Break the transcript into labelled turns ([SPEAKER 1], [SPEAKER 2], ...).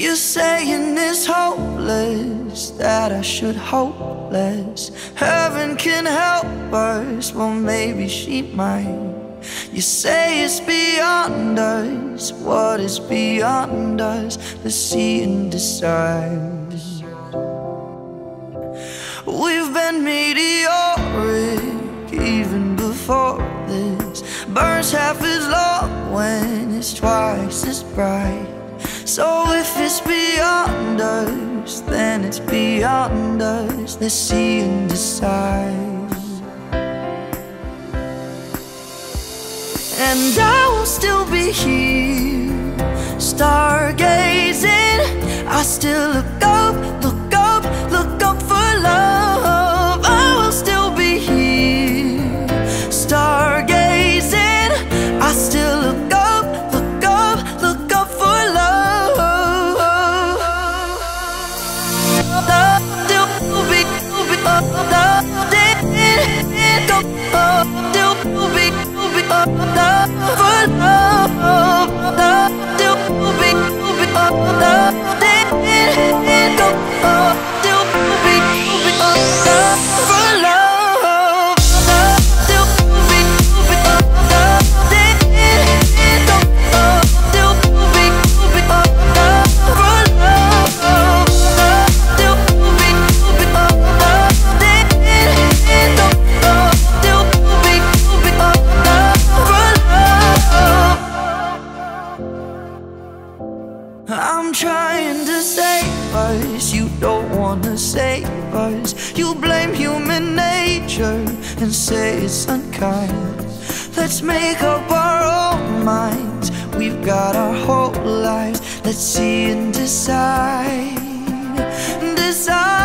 [SPEAKER 1] You're saying it's hopeless, that I should hope less. Heaven can help us, well maybe she might. You say it's beyond us, what is beyond us? Let's see and decide. We've been meteoric even before this. Burns half as long when it's twice as bright. So if it's beyond us, then it's beyond us. Let's see and decide. And I will still be here, stargazing. I still look up, look up, look up for love. I will still be here, stargazing. I still look up, look up, look up for love. Love still be, love still be, love for love. Love still be, love I'm trying to save us, you don't wanna save us. You blame human nature and say it's unkind. Let's make up our own minds, we've got our whole lives. Let's see and decide, decide.